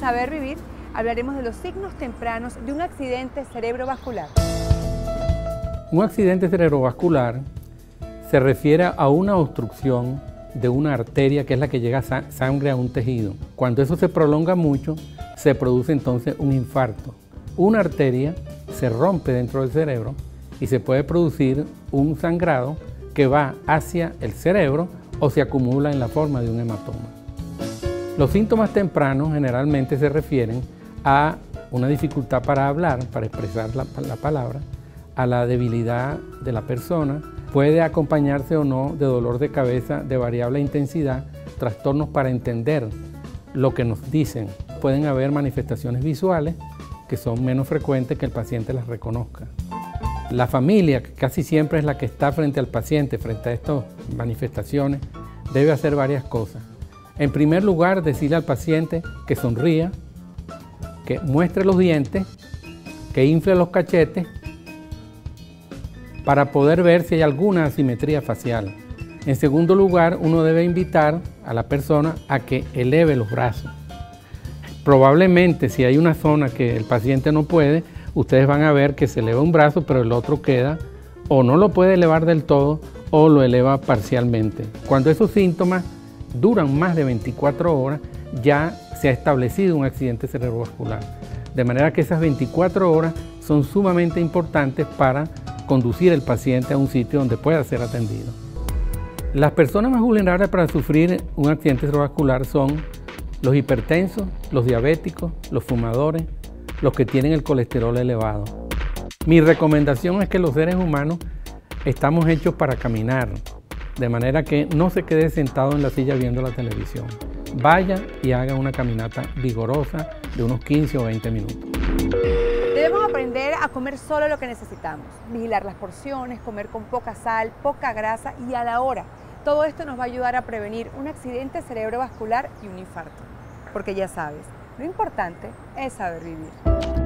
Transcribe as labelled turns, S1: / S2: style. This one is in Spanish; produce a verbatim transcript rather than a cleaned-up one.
S1: Saber Vivir hablaremos de los signos tempranos de un accidente cerebrovascular.
S2: Un accidente cerebrovascular se refiere a una obstrucción de una arteria que es la que llega sangre a un tejido. Cuando eso se prolonga mucho, se produce entonces un infarto. Una arteria se rompe dentro del cerebro y se puede producir un sangrado que va hacia el cerebro o se acumula en la forma de un hematoma. Los síntomas tempranos generalmente se refieren a una dificultad para hablar, para expresar la, la palabra, a la debilidad de la persona, puede acompañarse o no de dolor de cabeza de variable intensidad, trastornos para entender lo que nos dicen. Pueden haber manifestaciones visuales que son menos frecuentes que el paciente las reconozca. La familia, que casi siempre es la que está frente al paciente, frente a estas manifestaciones, debe hacer varias cosas. En primer lugar, decirle al paciente que sonría, que muestre los dientes, que infle los cachetes, para poder ver si hay alguna asimetría facial. En segundo lugar, uno debe invitar a la persona a que eleve los brazos. Probablemente, si hay una zona que el paciente no puede, ustedes van a ver que se eleva un brazo, pero el otro queda, o no lo puede elevar del todo, o lo eleva parcialmente. Cuando esos síntomas duran más de veinticuatro horas, ya se ha establecido un accidente cerebrovascular. De manera que esas veinticuatro horas son sumamente importantes para conducir el paciente a un sitio donde pueda ser atendido. Las personas más vulnerables para sufrir un accidente cerebrovascular son los hipertensos, los diabéticos, los fumadores, los que tienen el colesterol elevado. Mi recomendación es que los seres humanos estamos hechos para caminar, de manera que no se quede sentado en la silla viendo la televisión. Vaya y haga una caminata vigorosa de unos quince o veinte minutos.
S1: Debemos aprender a comer solo lo que necesitamos, vigilar las porciones, comer con poca sal, poca grasa y a la hora. Todo esto nos va a ayudar a prevenir un accidente cerebrovascular y un infarto. Porque ya sabes, lo importante es saber vivir.